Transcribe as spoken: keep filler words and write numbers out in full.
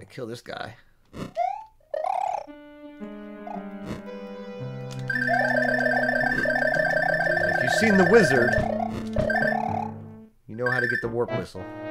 kill this guy. If you've seen The Wizard, you know how to get the warp whistle.